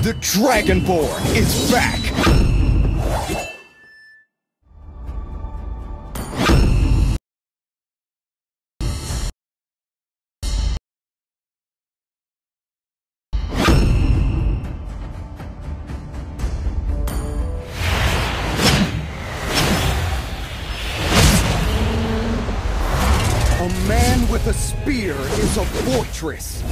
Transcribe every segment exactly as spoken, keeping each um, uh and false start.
The Dragonborn is back! A man with a spear is a fortress.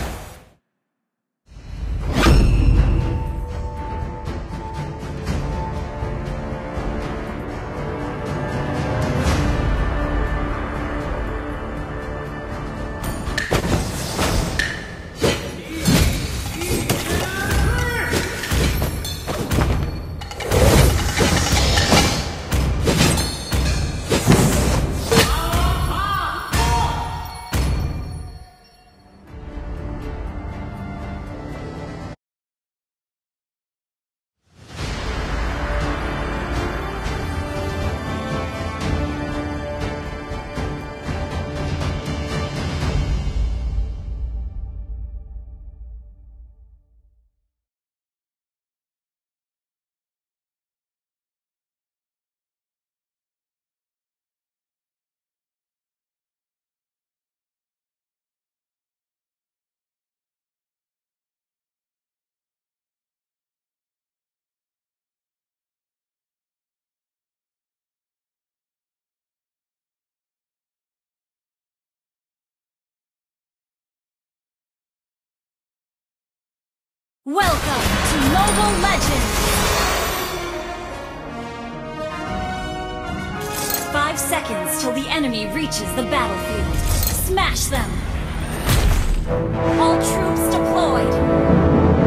Welcome to Mobile Legends! Five seconds till the enemy reaches the battlefield. Smash them! All troops deployed!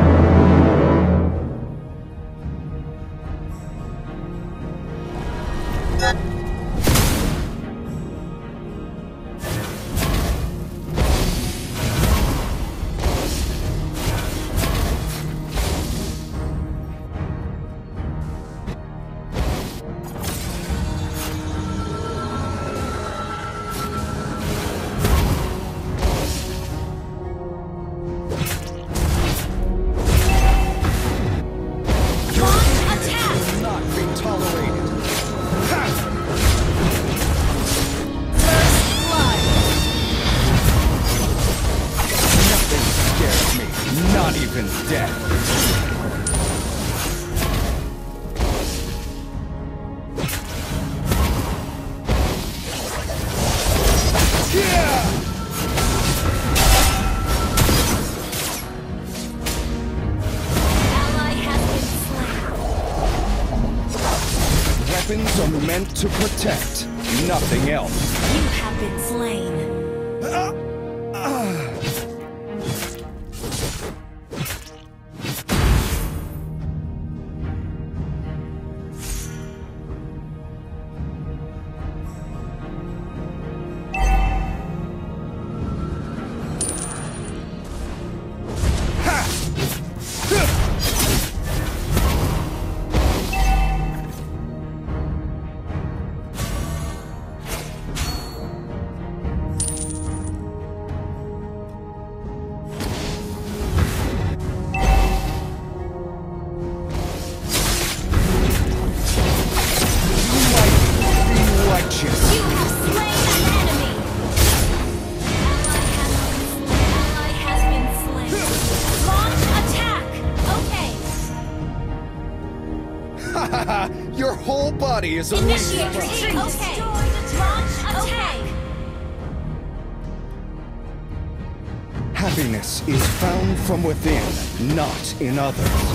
Not even death. Ally has been slain. Weapons are meant to protect, nothing else. You have been slain. Your whole body is a Initiate weak retreat. spot. Okay. Launch attack. Happiness is found from within, not in others.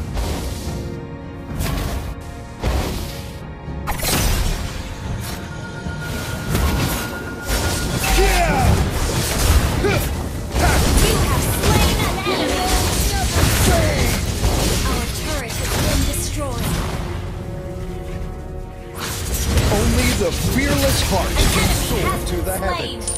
The fearless heart can soar to the heavens.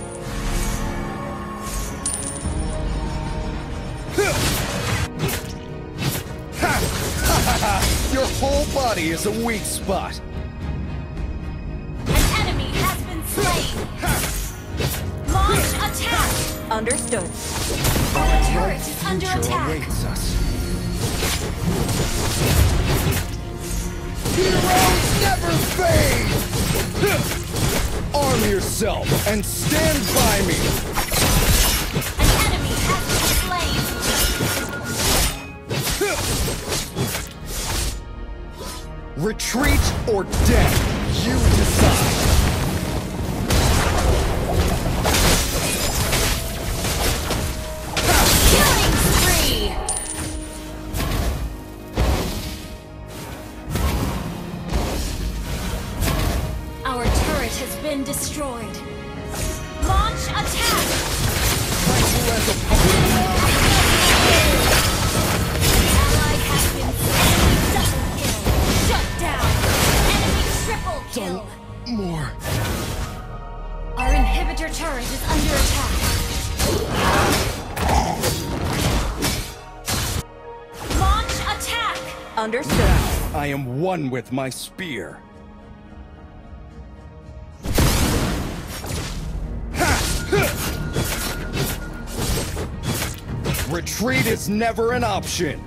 Your whole body is a weak spot. An enemy has been slain. Launch attack. Understood. Our turret is under attack. Awaits us. Heroes never fade! Arm yourself and stand by me! An enemy has been slain! Retreat or death, you decide! Killing spree! Our turret has been destroyed. Launch attack! Ally has been slain. Double kill. Shut down. Enemy triple kill. More. Our inhibitor turret is under attack. Launch attack! Understood. I am one with my spear. Retreat is never an option.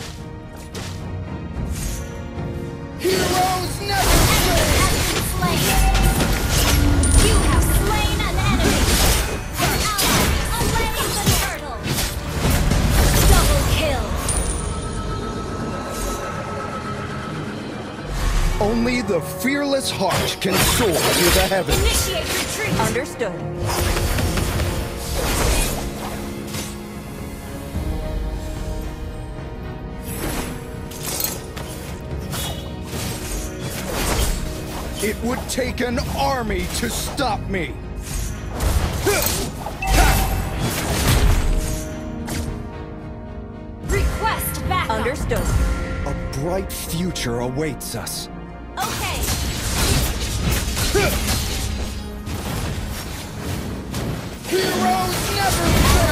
Heroes never Has been slain. You have slain an enemy. An ally slaying the turtle. Double kill. Only the fearless heart can soar to the heavens. Initiate retreat. Understood. It would take an army to stop me. Request backup. Understood. A bright future awaits us. Okay. Heroes never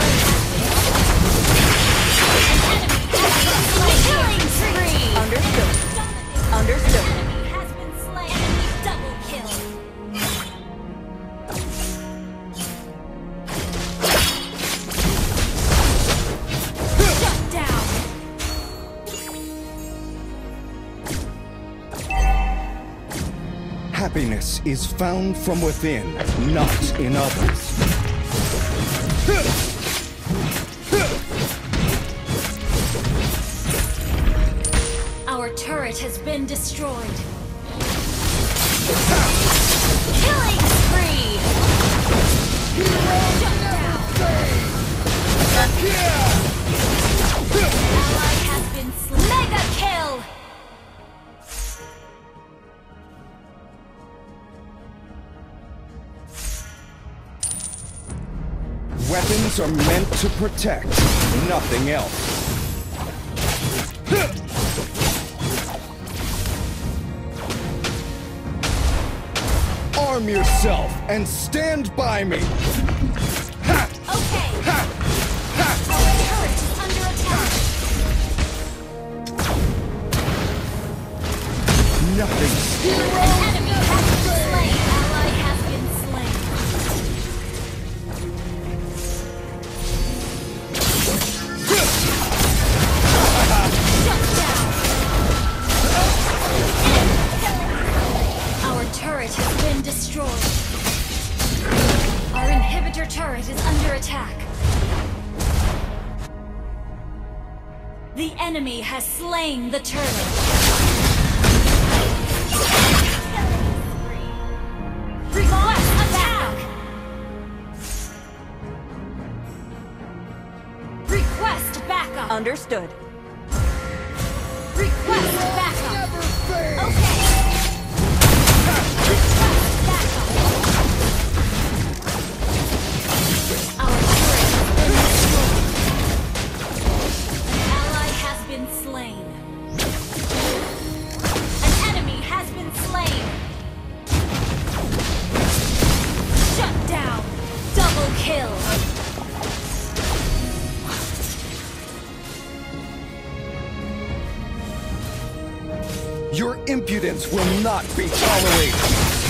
Killing spree. Understood. Understood. Enemy has been slain. Enemy double kill. Shut down. Happiness is found from within, not in others. Our turret has been destroyed. Killing spree. Shut down. Ally has been slain. Mega kill. Weapons are meant to protect, nothing else. Arm yourself and stand by me! Ha! Okay. Ha! Ha! Our turret is under attack. Nothing. An enemy has been slain. Ally has been slain. Shut down. Our turret has been destroyed. Our inhibitor turret is under attack. The enemy has slain the turtle. Request attack! Request backup! Understood. Request backup! Never fade! Okay! Request backup! Our turret has been destroyed. An ally has been slain. An enemy has been slain. Shut down! Double kill! Your impudence will not be tolerated!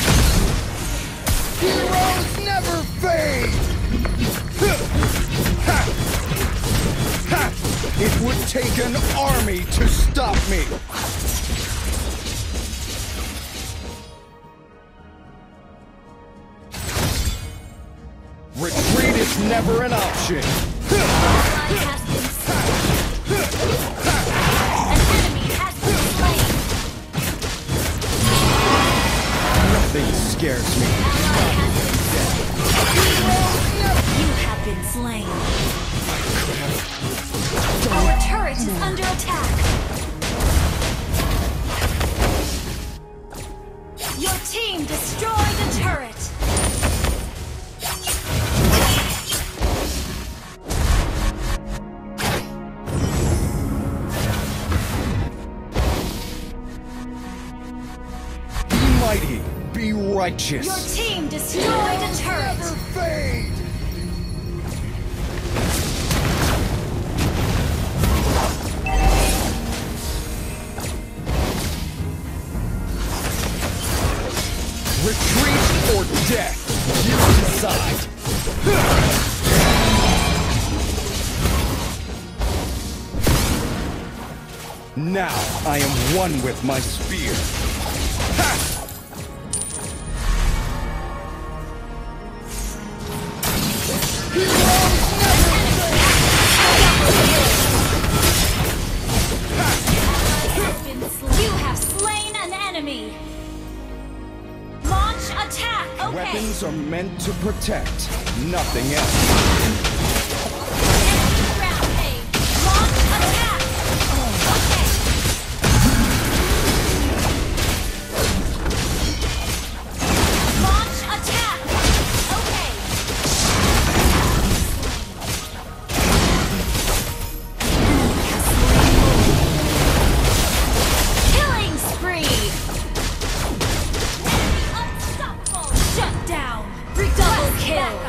Heroes never fade! Ha! Ha! It would take an army to stop me! Retreat is never an option! An ally has been slain. An enemy has been slain. Nothing scares me. Ally has been slain. You have been slain. Our turret is under attack. Your team destroyed a turret. Mighty, be righteous. Your team destroyed a turret. Never fade. Retreat or death, you decide. Now I am one with my spear. Ha! You have slain an enemy. Launch attack. Okay. Weapons are meant to protect, nothing else. Enemy rampage. Launch attack. Okay. Launch attack. Okay. Killing spree. Unstoppable. Shut down. Double kill.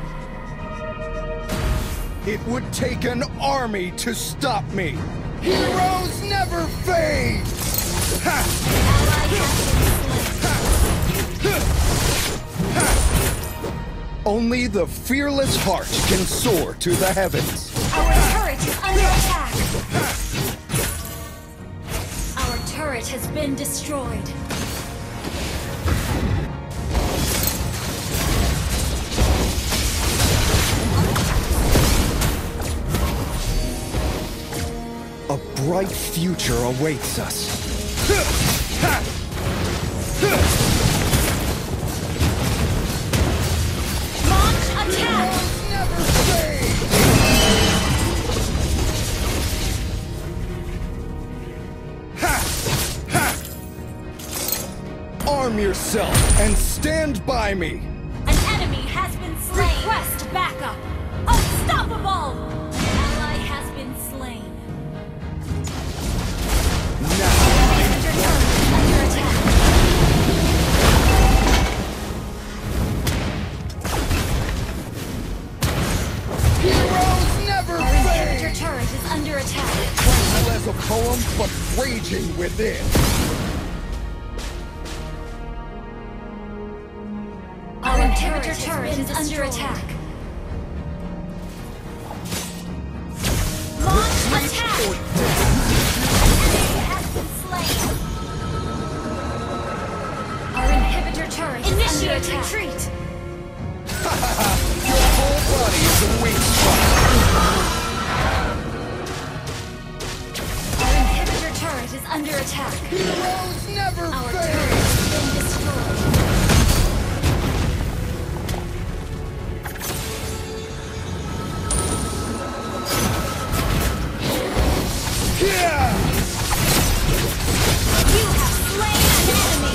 It would take an army to stop me. Heroes never fade. Ha! Ally has been slain. Only the fearless heart can soar to the heavens. Our turret is under attack. Our turret has been destroyed. A bright future awaits us. Launch attack. Never fade. Ha! Ha! Arm yourself and stand by me. An enemy has been slain. Request backup. Unstoppable. Ally has been slain. Now Your turret is under attack. heroes never Our inhibitor fade. turret is under attack. Tranquil as a poem, but raging within. Our inhibitor turret is under attack. Launch attack. Or Enemy has been slain. Our inhibitor turret is under attack. Retreat. your whole body is a weak spot. Our inhibitor turret is under attack. Heroes never Our fade. turret has been destroyed. Yeah! You have slain an enemy.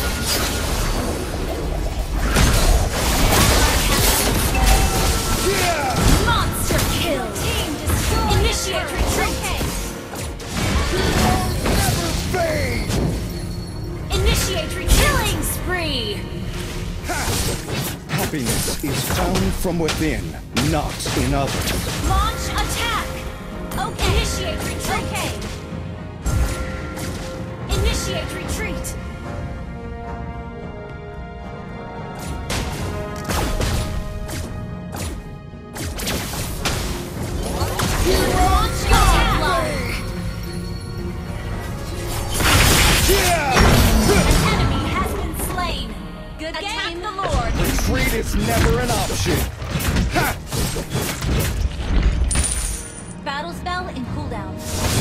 Yeah! Monster kill. Team destroyed. Initiate retreat. Heroes never fade. Initiate retreat. Killing spree. Happiness is found from within, not in others. Launch attack. Okay. Initiate retreat. Okay. Initiate retreat. Launch attack.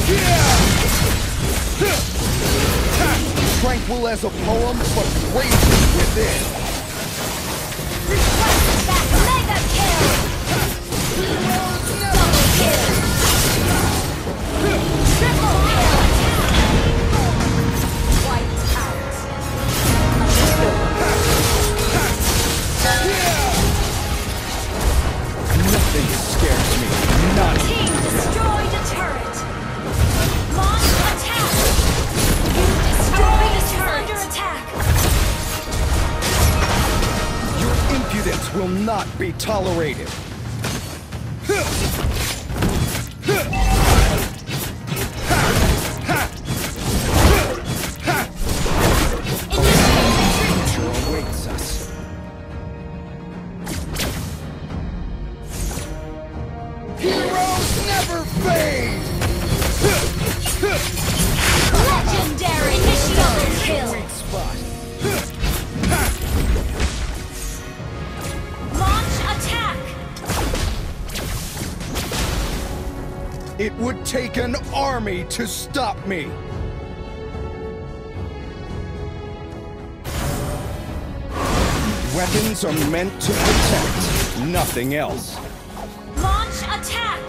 Tranquil as a poem, but raging within. Request back. Mega kill. Double kill. Triple kill. Wiped out. Nothing scares me. Not Team destroyed a turret. Launch attack. You destroyed a turret. Under attack. Your impudence will not be tolerated. Danger awaits us. Heroes never fade! Legendary initial kill. Weak spot. Launch attack. It would take an army to stop me. Weapons are meant to protect, nothing else. Launch attack.